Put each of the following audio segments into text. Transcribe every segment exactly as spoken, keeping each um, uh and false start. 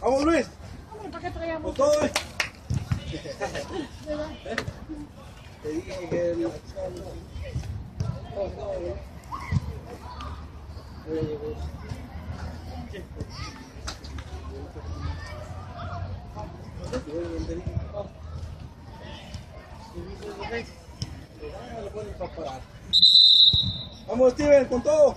Vamos, Luis. ¿Para qué traíamos? Con todo, eh. Te dije que el... Vamos, Steven, con todo.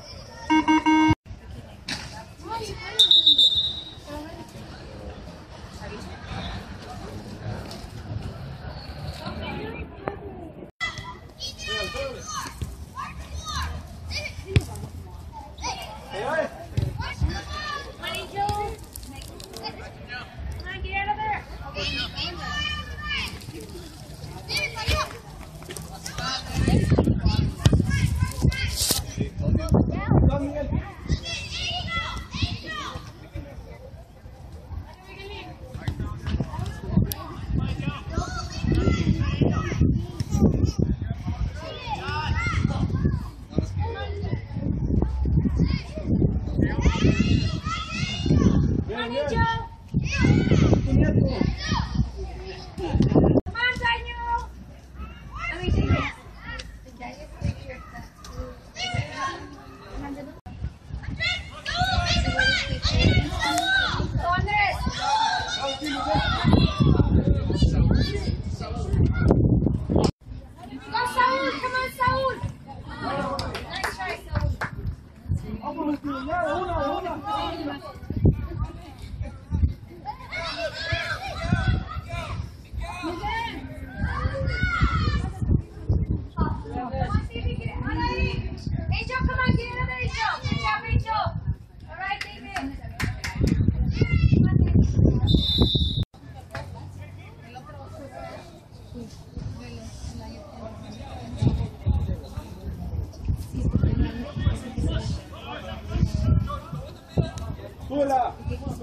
¡Súbela!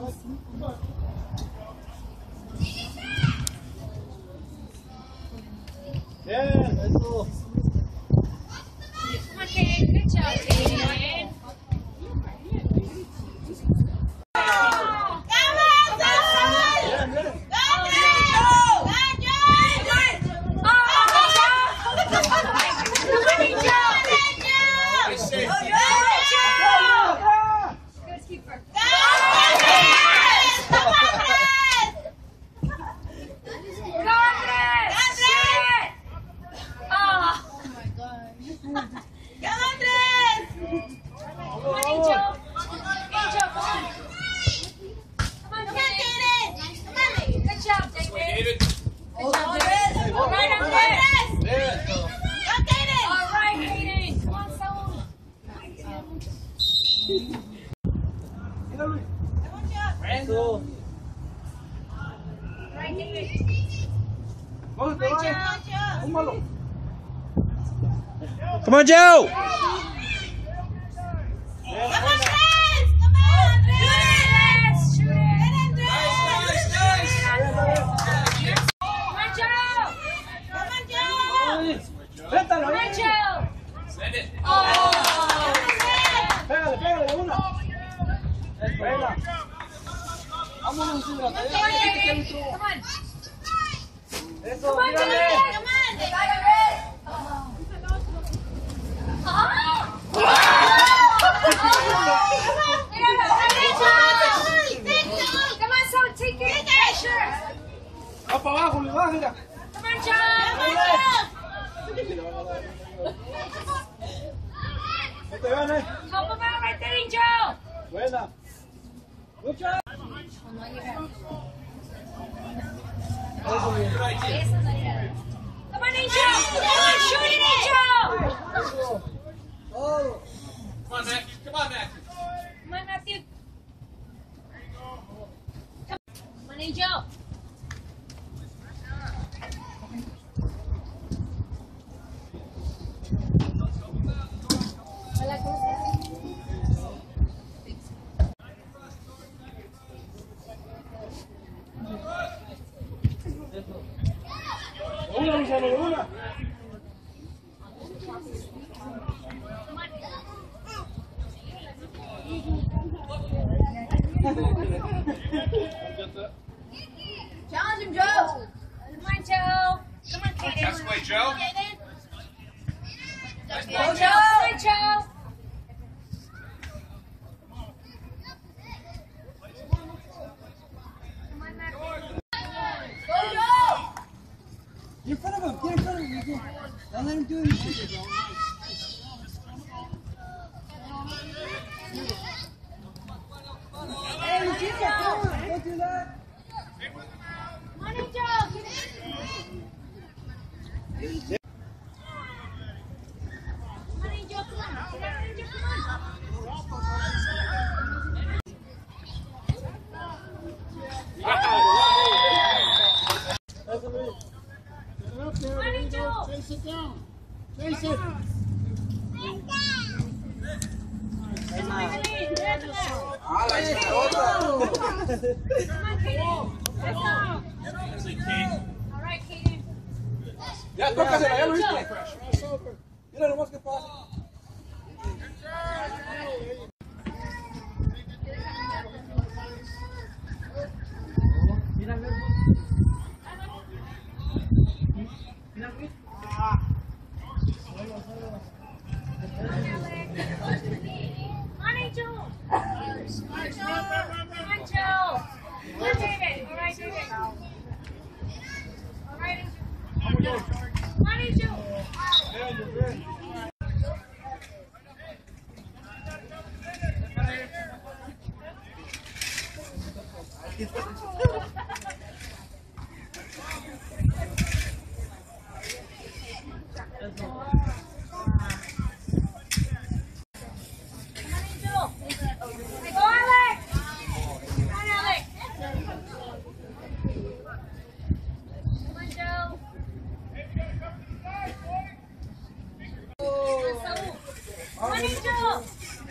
Bien, eso. Eso. Come on, Joe! Pégale, pégale de una. Pégale. Vámonos, Sandra. Eso, tírale. Va para abajo, le va, mira. No te ganes. Buena. Lucha. Eso bien. Come on, Angel! Come on, shoot it, Angel! Todo. Come on, Matthew. Come on, Matthew. Come on, Matthew. Come on, Angel. Una, Luciano, de una. play, Joe. Nice ball, Joe. Good, Joe. Get in front of him. Get in front of him. Don't let him do anything. Hey, you keep that going. Don't do that. Money, Joe. Money, Joe, come on. Money, Joe, come on. Money, Joe. Chase it down. Chase it. Come on, Kaden. Get to that. I like it. Come on, Kaden. Let's go. All right, Kaden. Ya, tócasela, ya lo Joe. viste. Mira nomás que pasa. Mira, mira. Mira, mira. Money, Joe. Come on, Joe. Come on, David. All right, David. All right, Joe. Money, Joe. Yeah, you're good. Money, Joe. Go, Alex. Come on, Alex. Come on, Joe. Money, Joe.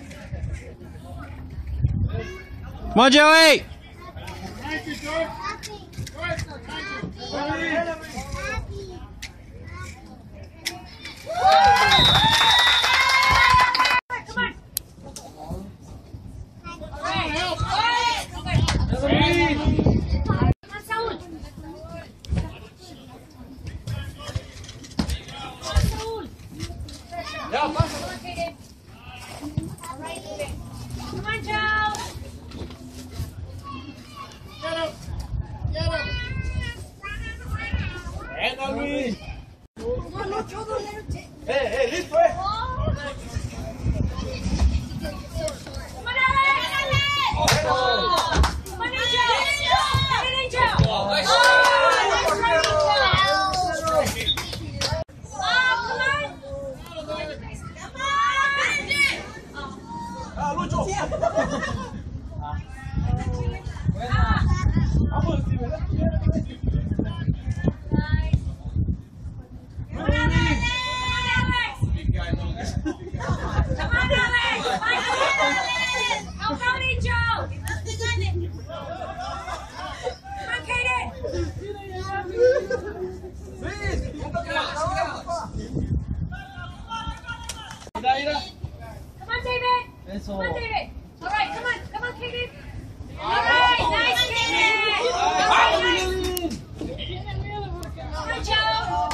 Come on, Joey. Thank you, George. George, thank you. Come on. All right. Hey. Come on, Saul. Come on, Saul. Ya, pasa. Come on, Kaden. All right, David. Come on, Joe. Get him. Get him. Ven, Luis. Hey, hey, listo, eh. Come on, Alex. Oh. Come on, Ninja. Come on, Ninja. Oh, nice. Oh, nice running, Joe. Oh, come on. Come on. Ah, Lucho. Ah. Vamos, Steven. Nice. Come on, Alex. Big guy, little guy. Come on, Alex. Come on, Alex. Help out, Joe. Come on, Kaden. Luis, ponte que la trabaja, papá. Mira, mira. Come on, David. Eso. Come on, David. All right, come on. Come on, Kaden. All right, nice, Kaden. Come on, Joe.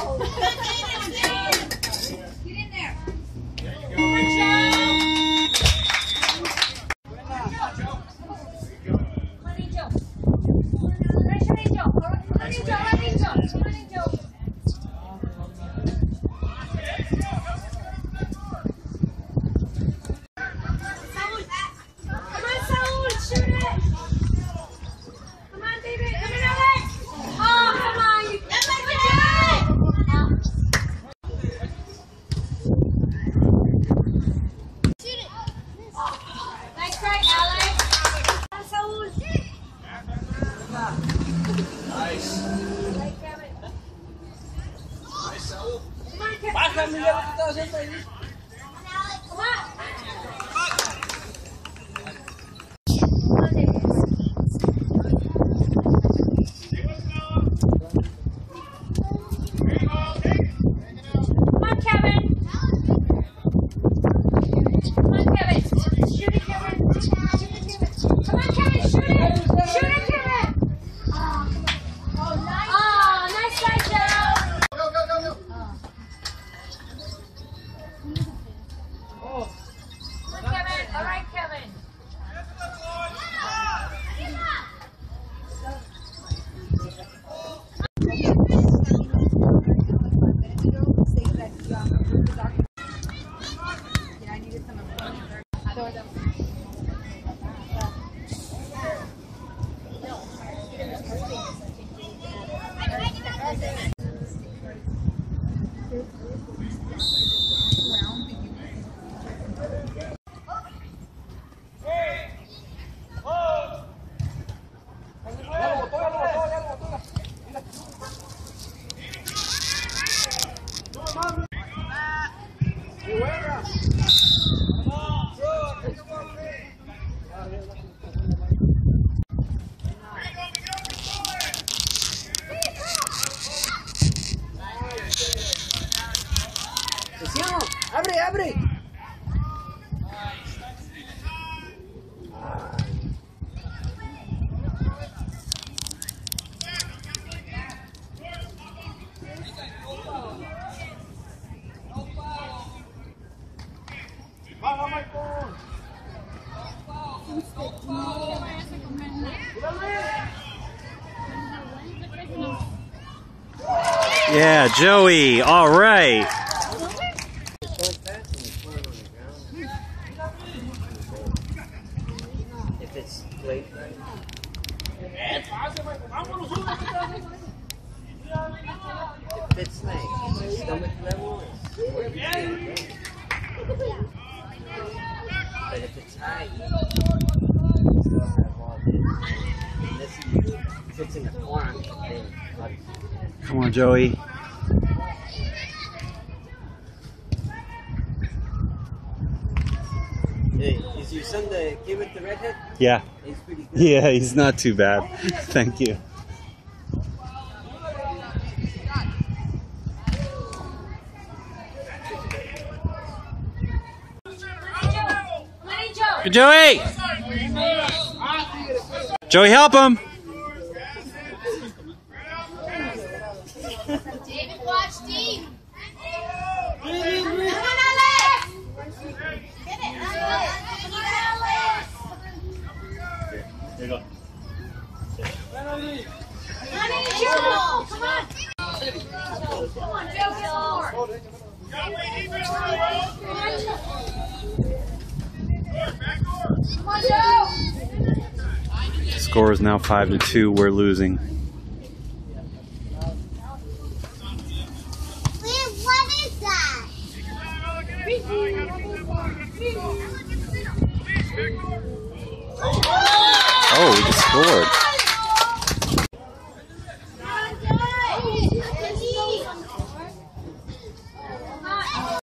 Get in there. Come on, Joe. Come on, Joe. Nice running, Joe. All right, come on, Joe. All right, Joe. Come on, Joe. Saul. Come on, Saul. Shoot it. Come on, David. Come on, Alex. Oh, come on. You come on, Joe. Nice try, Alex. Come on, Saul. Nice. Like Kevin. Nice, Saul. Come on, Kevin. Baja, mira lo que estás haciendo ahí. Come on. Come on, David. Come on, Kevin. Come on, Kevin. Shoot it, Kevin. Shoot it, Kevin. Come on, Kevin. Shoot it. Shoot it, Kevin. Oh, nice. Oh, nice try, Joe. Go, go, go, go. ¡Abre, abre! Yeah, Joey. All right. If it's late, right? If it's like stomach level, it's but if it's high, you still have all this. If it's in the corner, then Come on, Joey. hey, is your son the kid with the redhead? Yeah. He's pretty good. Yeah, he's not too bad. Thank you. Good, Joey. Joey, help him. David, watch Steve. Come on, Alex. Get it, Alex. Come on, Alex. There you go. Honey, Joe. Come on. Come on, Joe. Come on, Joe. Score is now five to two. We're losing. What is that? Oh, we just scored.